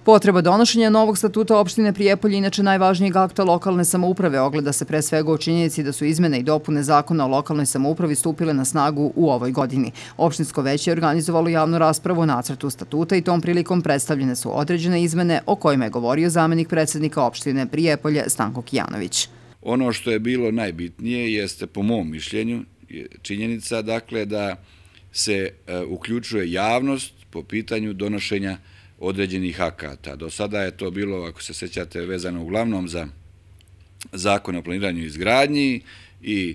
Potreba donošenja novog statuta opštine Prijepolje, inače najvažnijeg akta lokalne samouprave, ogleda se pre svega u činjenici da su izmene i dopune Zakona o lokalnoj samoupravi stupile na snagu u ovoj godini. Opštinsko veće je organizovalo javnu raspravu o nacrtu statuta i tom prilikom predstavljene su određene izmene o kojima je govorio zamenik predsednika opštine Prijepolje Stanko Kijanović. Ono što je bilo najbitnije jeste, po mom mišljenju, činjenica dakle da se uključuje javnost po pitanju donošenja određenih akata. Do sada je to bilo, ako se sjećate, vezano uglavnom za Zakon o planiranju i izgradnji i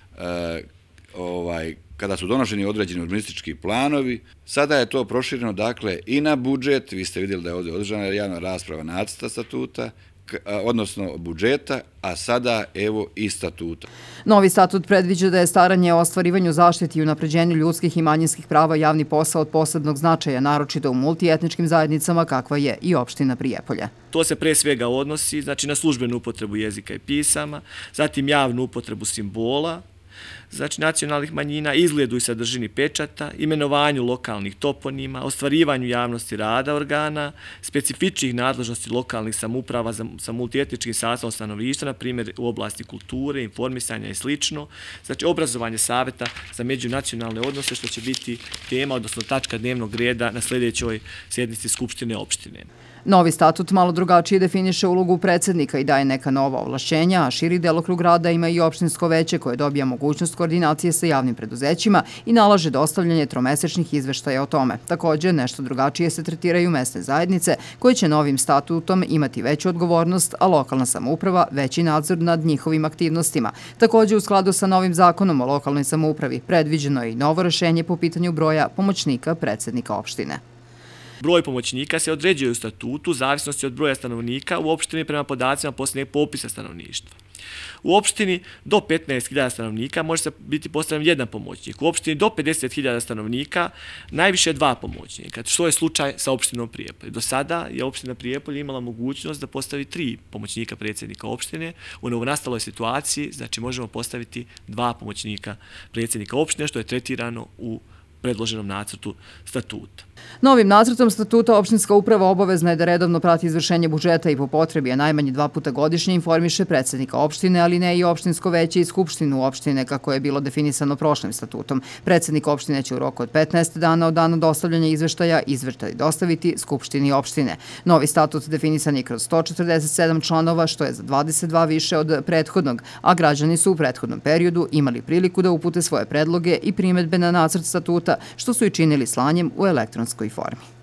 kada su donošeni određeni urbanistički planovi. Sada je to prošireno dakle i na budžet. Vi ste vidjeli da je ovdje održana javna rasprava nacrta statuta, odnosno budžeta, a sada evo i statuta. Novi statut predviđa da je staranje o ostvarivanju zaštiti i unapređenju ljudskih i manjinskih prava javni posao od posebnog značaja, naročito u multietničkim zajednicama kakva je i opština Prijepolje. To se pre svega odnosi na službenu upotrebu jezika i pisama, zatim javnu upotrebu simbola, nacionalnih manjina, izgledu i sadržini pečata, imenovanju lokalnih toponima, ostvarivanju javnosti rada organa, specifičnih nadležnosti lokalnih samouprava sa multietničkim sastavom stanovništva, na primjer u oblasti kulture, informisanja i sl. Obrazovanje saveta za međunacionalne odnose, što će biti tema, odnosno tačka dnevnog reda na sljedećoj sjednici Skupštine opštine. Novi statut malo drugačije definiše ulogu predsednika i daje neka nova ovlašćenja, a širi delokrug rada ima i opštinsko veće koje dobija mogućnost koordinacije sa javnim preduzećima i nalaže dostavljanje tromesečnih izveštaja o tome. Također, nešto drugačije se tretiraju mesne zajednice koje će novim statutom imati veću odgovornost, a lokalna samouprava veći nadzor nad njihovim aktivnostima. Također, u skladu sa novim zakonom o lokalnoj samoupravi predviđeno je i novo rešenje po pitanju broja pomoćnika predsednika opštine. Broj pomoćnika se određuje u statutu u zavisnosti od broja stanovnika u opštini prema podacima posljednjeg popisa stanovništva. U opštini do 15.000 stanovnika može se biti postavljen jedan pomoćnik. U opštini do 50.000 stanovnika najviše 2 pomoćnika, što je slučaj sa opštinom Prijepolje. Do sada je opština Prijepolje imala mogućnost da postavi 3 pomoćnika predsjednika opštine. U novonastaloj situaciji, možemo postaviti 2 pomoćnika predsjednika opštine, što je tretirano u predloženom nacrtu statuta. Novim nacrtom statuta opštinska uprava obavezna je da redovno prati izvršenje budžeta i po potrebi, a najmanje 2 puta godišnje informiše predsjednika opštine, ali ne i opštinsko veće i skupštinu opštine, kako je bilo definisano prošlim statutom. Predsjednik opštine će u roku od 15 dana od dana dostavljanja izveštaj dostaviti skupštini opštine. Novi statut definisan je kroz 147 članova, što je za 22 više od prethodnog, a građani su u prethodnom periodu imali priliku da upute svoje predloge i primedbe na nacrt statuta, što su i činili slanjem u elektronskoj formi.